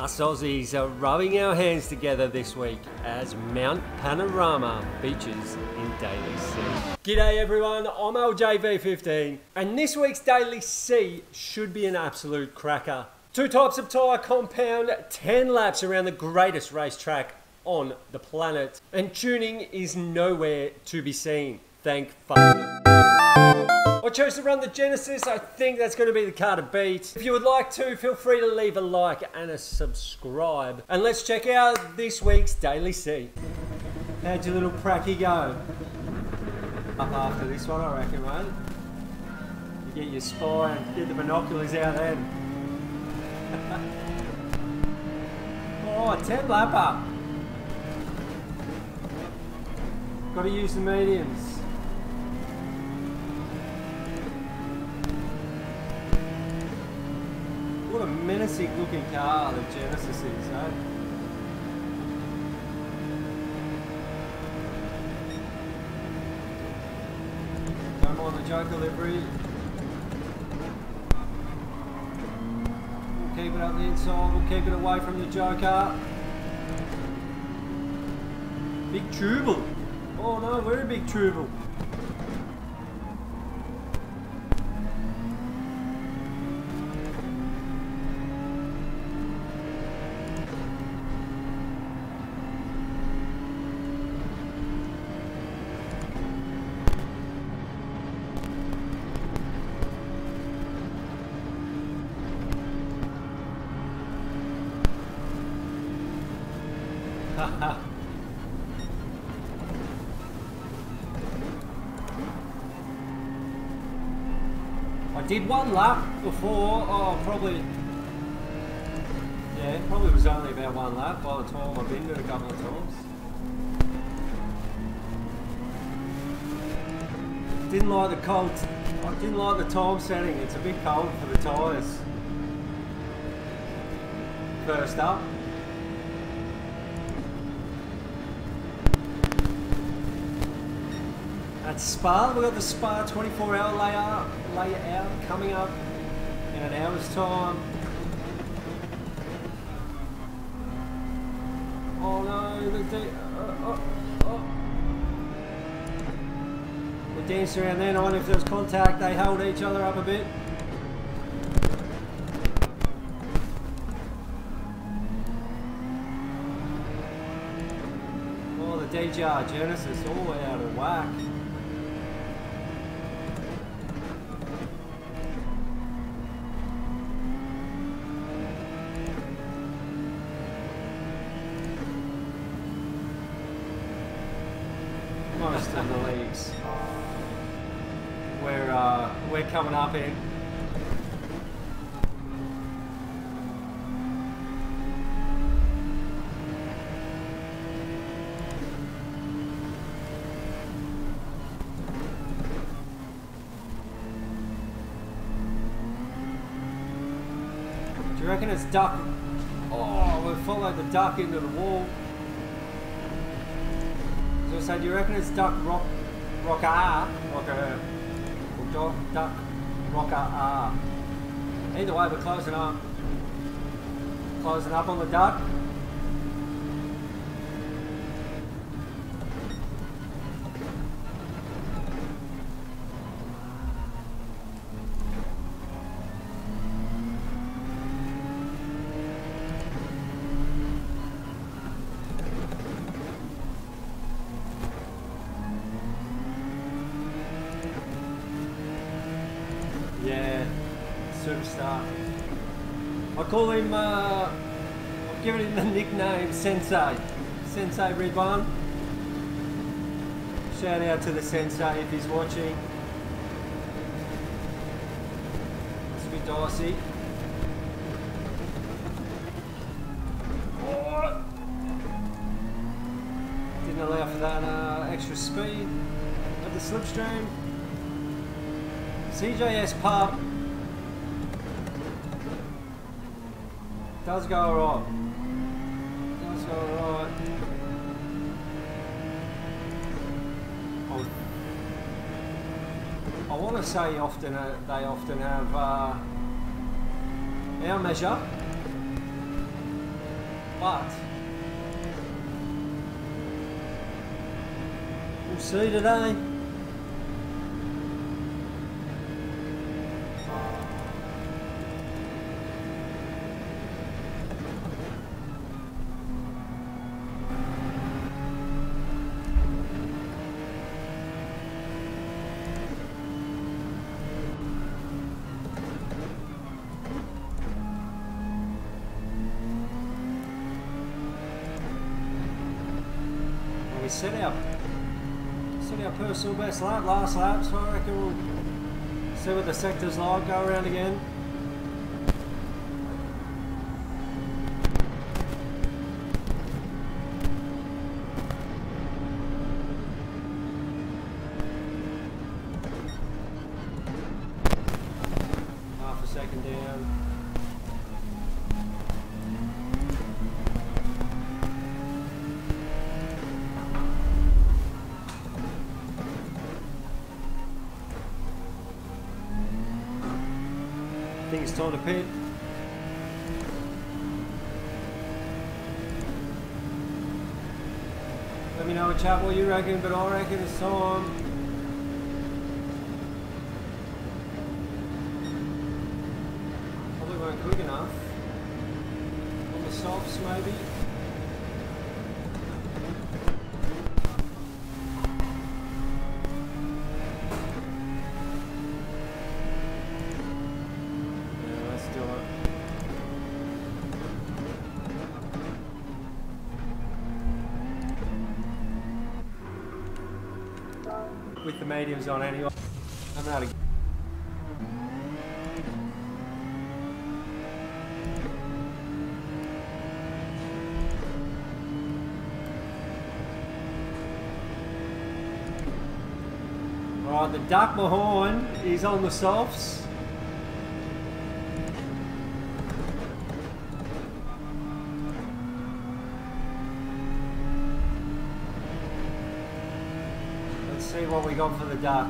Us Aussies are rubbing our hands together this week as Mount Panorama features in Daily C. G'day everyone, I'm LJV15 and this week's Daily C should be an absolute cracker. 2 types of tyre compound, 10 laps around the greatest racetrack on the planet, and tuning is nowhere to be seen. Thank fuck. I chose to run the Genesis. I think that's going to be the car to beat. If you would like to, feel free to leave a like and a subscribe. And let's check out this week's Daily C. How'd your little pracky go? Up after this one, I reckon, mate. You get your spy and get the binoculars out then. Oh, 10 lapper. Got to use the mediums. What a menacing looking car the Genesis is, eh? Don't mind the Joker livery. We'll keep it up the inside, we'll keep it away from the Joker. Big Trouble. Oh no, we're a Big Trouble. I did 1 lap before, probably was only about 1 lap by the time I've been to it a couple of times. Didn't like the cold, I didn't like the time setting, it's a bit cold for the tyres. First up. At Spa, we've got the Spa 24-hour layout coming up in an hour's time. Oh no, we danced around then. I wonder if there was contact, they held each other up a bit. Oh, the DJR Genesis all out of whack. Most of the leagues we're coming up in. Do you reckon it's duck? Oh, we've followed the duck into the wall. So do you reckon it's duck rocker R? Duck rocker R. Either way, we're closing up. Closing up on the duck. Yeah, superstar. I call him, I've given him the nickname Sensei. Sensei Ridwan. Shout out to the Sensei if he's watching. It's a bit dicey. Oh. Didn't allow for that extra speed of the slipstream. CJS Pub does go alright. Does go alright. I want to say they often have our measure but we'll see today. We set our personal best lap last lap, so I reckon we'll see what the sector's like, go around again. Half a second down. I think it's time to pit. Let me know in chat what you reckon, but I reckon it's time. Probably weren't quick enough. On the softs maybe. With the mediums on anyway. I'm out of. Right, the duck behind is on the softs. See what we got for the duck.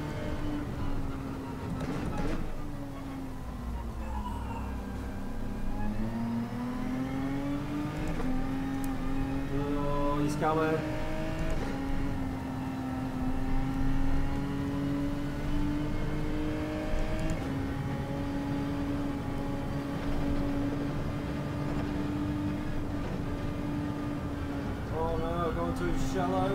Oh, he's coming. Oh no, going too shallow.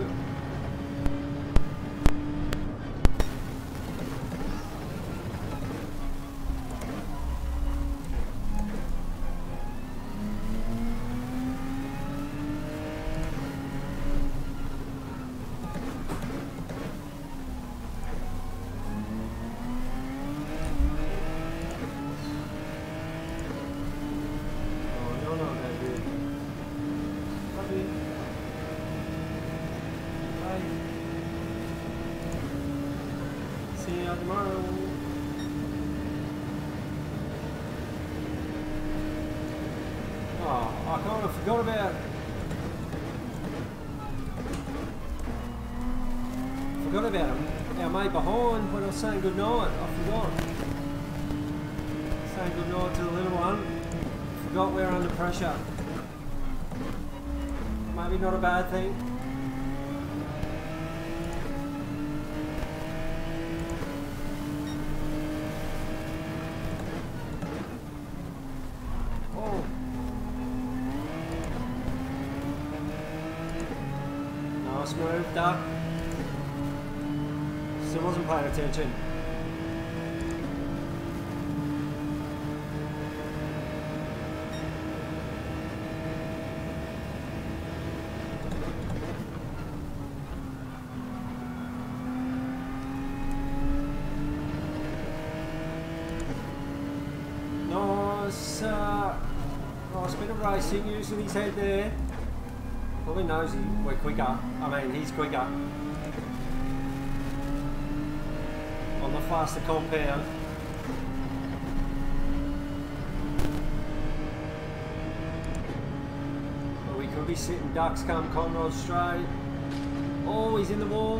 See you tomorrow. Oh, I kind of forgot about him. Our mate behind when I was saying goodnight. I forgot. Saying goodnight to the little one. Forgot we're under pressure. Maybe not a bad thing. Oh. Nice move, duck. Still wasn't paying attention. Nice bit of racing, using his head there. Probably knows we're quicker. I mean, he's quicker. On the faster compound. But we could be sitting ducks come Conrod straight. Oh, he's in the wall.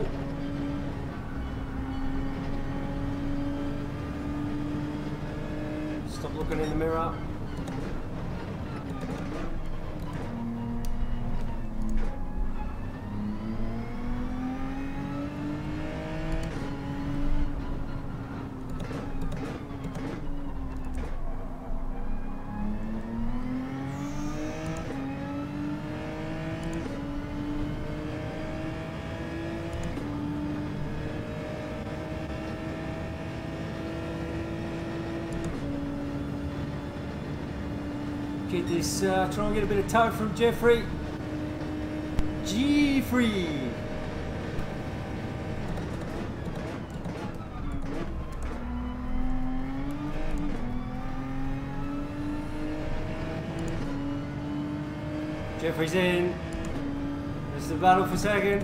Stop looking in the mirror. get this, try and get a bit of toe from Jeffrey. Jeffrey! Jeffrey's in. This is the battle for second.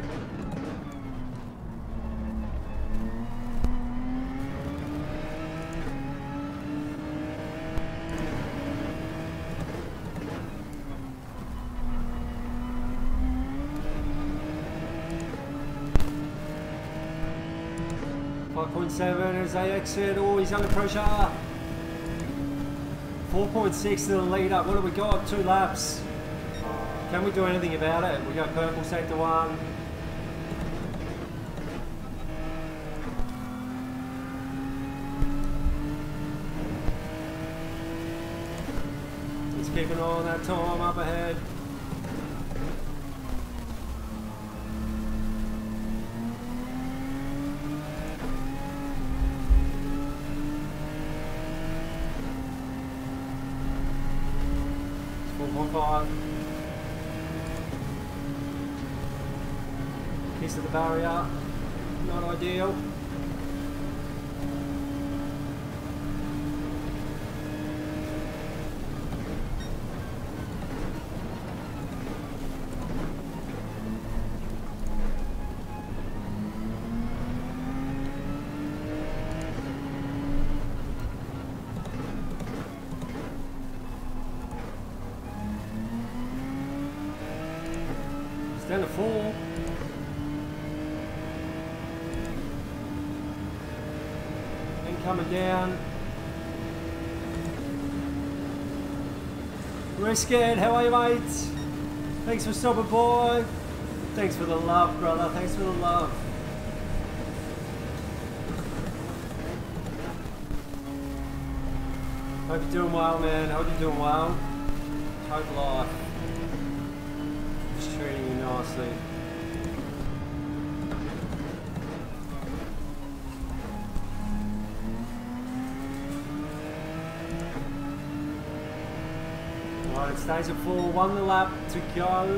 .7 as they exit. Oh, he's under pressure. 4.6 to the lead up. What have we got? 2 laps. Can we do anything about it? We got purple sector 1. He's keeping on that time up ahead. It's 4.5. Kiss of the barrier, not ideal. It's down to 4. Coming down. Risk it, how are you, mate? Thanks for stopping by. Thanks for the love, brother. Thanks for the love. Hope you're doing well, man. Hope you're doing well. Hope life is treating you nicely. Right, it stays at 4, 1 lap to go.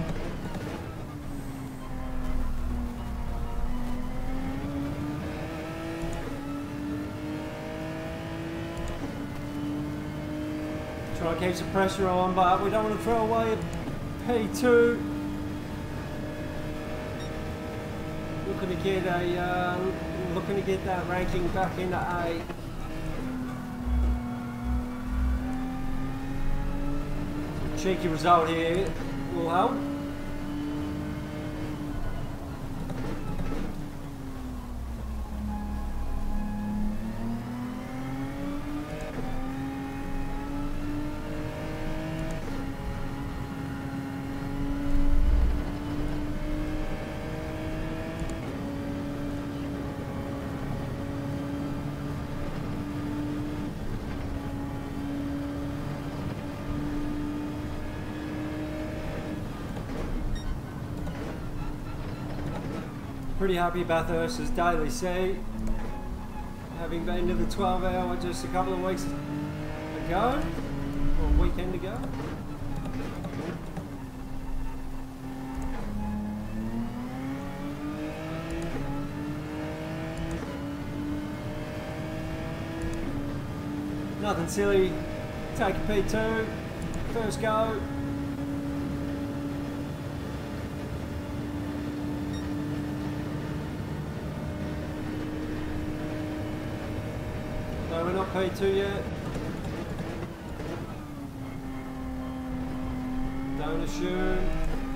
Try to keep some pressure on, but we don't want to throw away a P2. Looking to get that ranking back into A. Cheeky result here will help. Pretty happy Bathurst's Daily C, having been to the 12-hour just a couple of weeks ago, or a weekend ago. Nothing silly, take a P2, first go. No, we're not P2 yet. Don't assume.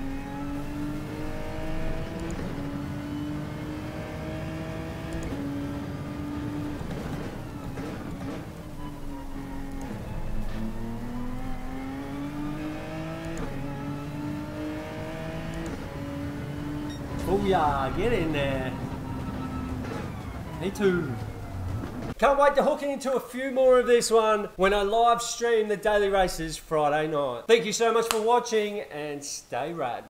Booyah, get in there. P2. Can't wait to hook into a few more of this one when I live stream the daily races Friday night. Thank you so much for watching and stay rad.